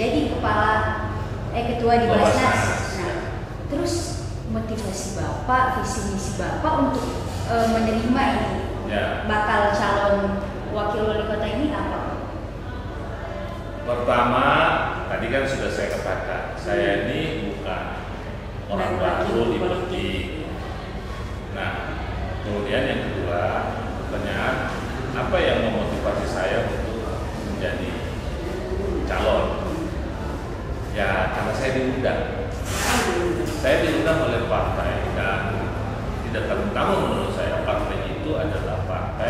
jadi ketua di Basnas. Nah, terus motivasi Bapak, visi misi Bapak untuk menerima ini bakal calon wakil wali kota ini apa? Pertama, tadi kan sudah saya katakan, saya ini bukan orang baru di politik. Nah, kemudian yang kedua, pertanyaan, apa yang memotivasi saya untuk menjadi calon? Ya, karena saya diundang. Saya diundang oleh partai dan tidak terutama menurut saya partai itu adalah partai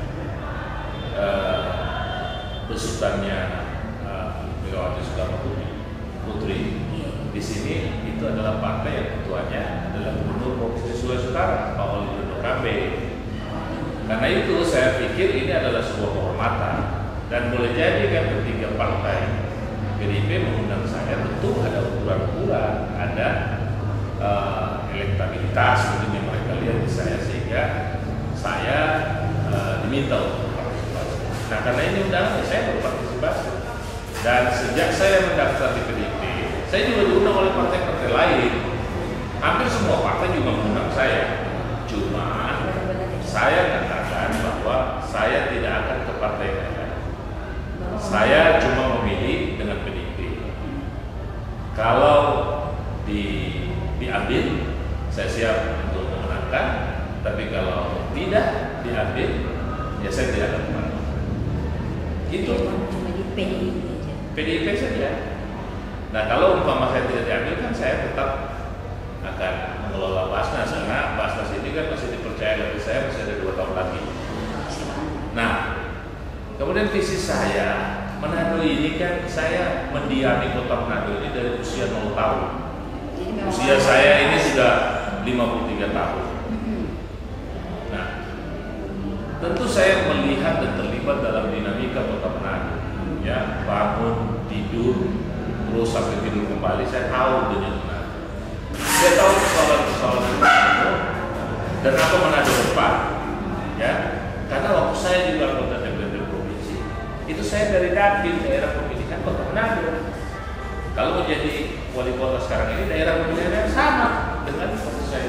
besutannya Megawati Soekarno Putri. Di sini itu adalah partai yang ketuanya adalah Gubernur Provinsi Sulawesi Utara, Pak Oli Dodo Kambe. Karena itu saya pikir ini adalah sebuah kehormatan dan boleh jadi kan ketiga partai PDIP mengundang saya tentu ada ukuran-ukuran, ada elektabilitas mungkin yang mereka lihat di saya sehingga saya diminta untuk berpartisipasi. Nah karena ini undangan saya berpartisipasi. Dan sejak saya mendaftar di PDIP, saya juga diundang oleh partai-partai lain. Hampir semua partai juga mengundang saya. Cuma saya katakan bahwa saya tidak akan ke partai lain. Saya cuma memilih dengan PDIP. Kalau diambil, saya siap untuk memenangkan. Tapi kalau tidak diambil, ya saya tidak akan kemana. Itu cuma di PDIP. PDIP saja. Nah kalau umpama saya tidak diambil kan saya tetap akan mengelola Basnas karena Basnas ini kan masih dipercaya oleh saya masih ada 2 tahun lagi. Nah kemudian visi saya Manado ini kan saya mendiami kota Manado ini dari usia 0 tahun. Usia saya ini sudah 53 tahun. Nah tentu saya melihat dan terlibat dalam dinamika kota Manado. Ya, bangun, tidur, terus sampai tidur kembali, saya tahu dengan Manado. Saya tahu persoalan-persoalan Manado dan apa Manado depan. Ya, karena waktu saya juga anggota DPRD provinsi, itu saya dari Dapil, daerah pemilihan kota Manado. Kalau menjadi wali kota sekarang ini daerah pemilihan yang sama dengan waktu saya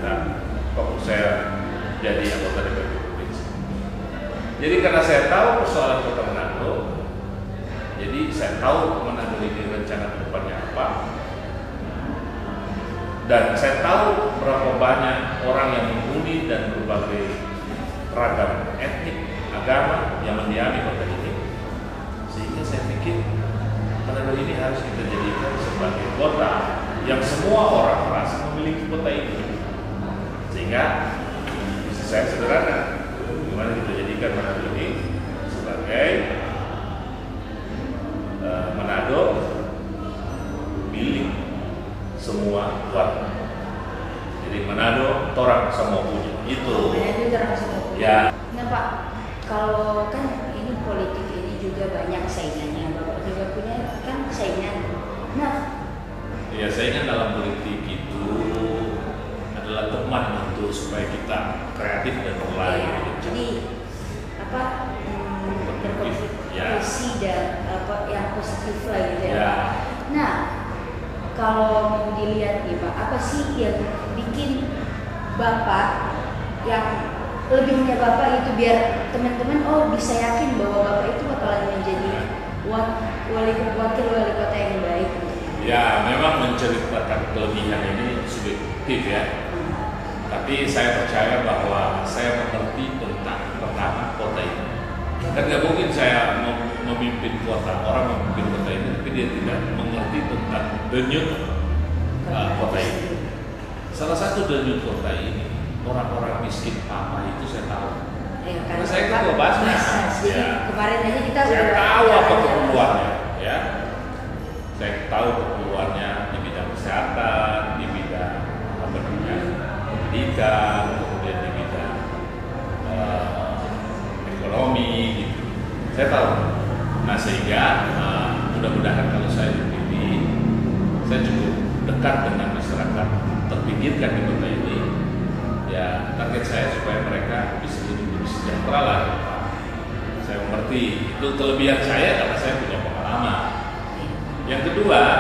jadi anggota DPRD provinsi. Jadi karena saya tahu persoalan kota Manado, jadi saya tahu Manado ini rencana ke depannya apa. Dan saya tahu berapa banyak orang yang menghuni dan berbagai ragam etnik, agama yang mendiami kota ini. Sehingga saya pikir Manado ini harus kita jadikan sebagai kota yang semua orang merasa memiliki kota ini. Sehingga visi saya sederhana, bagaimana kita jadikan Manado ini sebagai Manado milik semua warga. Jadi Manado torang semua punya. Itu. Manado torang semua punya. Ya. Nah Pak, kalau kan ini politik ini juga banyak saingannya, Bapak juga punya kan saingan. Nah, ya saingan dalam politik itu adalah teman untuk supaya kita kreatif dan berlari. Jadi apa? Berkontribusi dan apa yang positif lah gitu ya. Nah, kalau mau dilihat nih Pak, apa sih yang bikin Bapak yang lebihnya Bapak itu biar teman-teman bisa yakin bahwa Bapak itu bakalan menjadi wakil wali kota yang baik. Ya, memang menceritakan kelebihan ini subjektif ya. Tapi saya percaya bahwa saya mengerti tentang pertama kota ini. Dan nggak mungkin saya memimpin kota, orang memimpin kota ini, tapi dia tidak mengerti tentang denyut kota ini. Salah satu denyut kota ini, orang-orang miskin papa itu saya tahu. Karena saya ketua Basnas. Ya. Kemarin aja kita saya tahu apa keperluannya, ya. Saya tahu keperluannya di bidang kesehatan, di bidang pendidikan, kemudian di bidang ekonomi gitu. Saya tahu. Nah sehingga mudah-mudahan kalau saya dipilih, saya cukup dekat dengan masyarakat terpinggirkan di kota ini. Ya target saya supaya mereka bisa hidup lebih sejahtera lah. Saya mengerti itu kelebihan saya karena saya punya pengalaman. Yang kedua,